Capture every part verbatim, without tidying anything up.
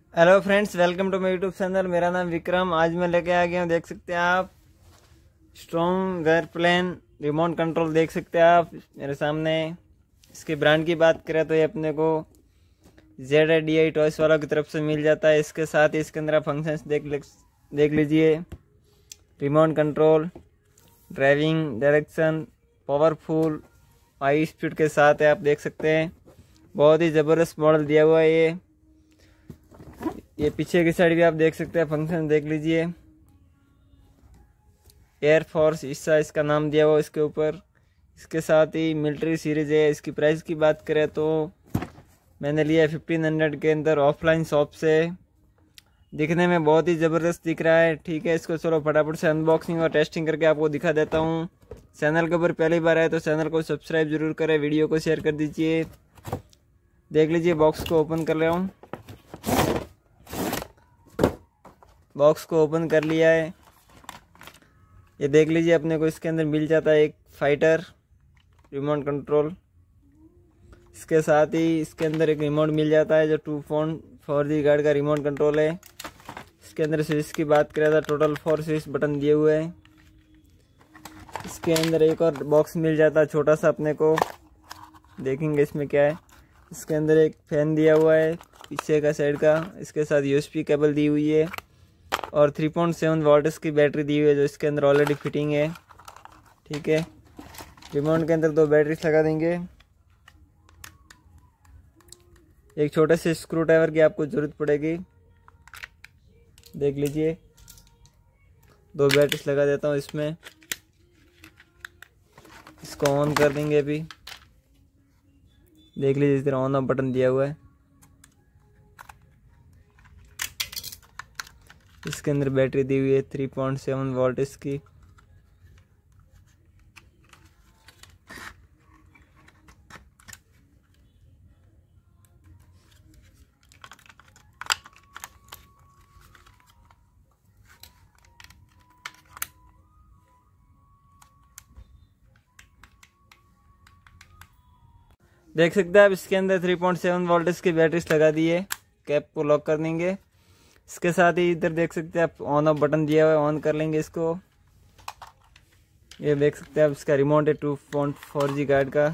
Hello friends, welcome to my YouTube channel. मेरा नाम विक्रम। आज मैं लेके आ गया हूँ, देख सकते हैं आप, स्ट्रॉन्ग एयरप्लेन रिमोट कंट्रोल। देख सकते हैं आप मेरे सामने। इसके ब्रांड की बात करें तो ये अपने को Z I D I toys वालों की तरफ से मिल जाता है। इसके साथ ही इसके अंदर फंक्शंस देख देख लीजिए। Remote control, driving direction, powerful, high speed के साथ है। आप देख सकते हैं बहुत ही ज़बरदस्त मॉडल दिया हुआ है ये ये पीछे की साइड भी आप देख सकते हैं, फंक्शन देख लीजिए। एयर फोर्स ईसा इसका नाम दिया हुआ इसके ऊपर। इसके साथ ही मिलिट्री सीरीज है। इसकी प्राइस की बात करें तो मैंने लिया है फिफ्टीन हंड्रेड के अंदर ऑफलाइन शॉप से। दिखने में बहुत ही ज़बरदस्त दिख रहा है। ठीक है, इसको चलो फटाफट से अनबॉक्सिंग और टेस्टिंग करके आपको दिखा देता हूँ। चैनल के ऊपर पहली बार आए तो चैनल को सब्सक्राइब जरूर करें, वीडियो को शेयर कर दीजिए। देख लीजिए, बॉक्स को ओपन कर रहा हूँ। बॉक्स को ओपन कर लिया है। ये देख लीजिए, अपने को इसके अंदर मिल जाता है एक फाइटर रिमोट कंट्रोल। इसके साथ ही इसके अंदर एक रिमोट मिल जाता है जो two point four G guard का रिमोट कंट्रोल है। इसके अंदर स्विच की बात करें तो टोटल फोर स्विच बटन दिए हुए हैं। इसके अंदर एक और बॉक्स मिल जाता है छोटा सा अपने को, देखेंगे इसमें क्या है। इसके अंदर एक फैन दिया हुआ है पीछे का साइड का। इसके साथ यूएसबी केबल दी हुई है और थ्री पॉइंट सेवन वोल्ट्स की बैटरी दी हुई है जो इसके अंदर ऑलरेडी फिटिंग है। ठीक है, रिमोट के अंदर दो बैटरीज लगा देंगे। एक छोटे से स्क्रू ड्राइवर की आपको ज़रूरत पड़ेगी। देख लीजिए, दो बैटरीज लगा देता हूँ इसमें। इसको ऑन कर देंगे अभी। देख लीजिए, इस तरह ऑन ऑफ बटन दिया हुआ है। इसके अंदर बैटरी दी हुई है थ्री पॉइंट सेवन वोल्ट इसकी। देख सकते हैं आप, इसके अंदर थ्री पॉइंट सेवन वोल्ट की बैटरीज लगा दी है। कैप को लॉक कर देंगे। इसके साथ ही इधर देख सकते हैं आप, ऑन ऑफ बटन दिया हुआ है, ऑन कर लेंगे इसको। ये देख सकते हैं आप, इसका रिमोट है two point four G guard का।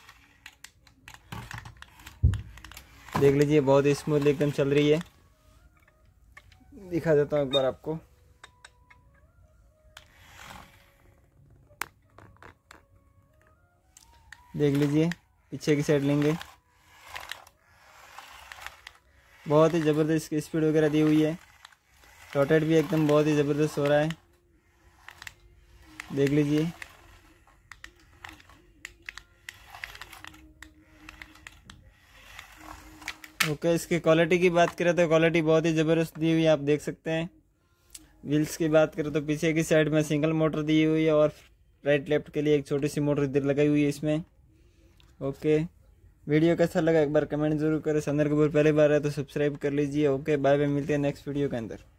देख लीजिए, बहुत ही स्मूथली एकदम चल रही है। दिखा देता हूँ एक बार आपको। देख लीजिए, पीछे की साइड लेंगे। बहुत ही ज़बरदस्त स्पीड वगैरह दी हुई है। रोटेट भी एकदम बहुत ही ज़बरदस्त हो रहा है। देख लीजिए, ओके। इसकी क्वालिटी की बात करें तो क्वालिटी बहुत ही ज़बरदस्त दी हुई है, आप देख सकते हैं। व्हील्स की बात करें तो पीछे की साइड में सिंगल मोटर दी हुई है और राइट लेफ्ट के लिए एक छोटी सी मोटर इधर लगाई हुई है इसमें। ओके, वीडियो कैसा लगा एक बार कमेंट जरूर करें। चैनल के ऊपर पहली बार है तो सब्सक्राइब कर लीजिए। ओके, बाय बाय, मिलते हैं नेक्स्ट वीडियो के अंदर।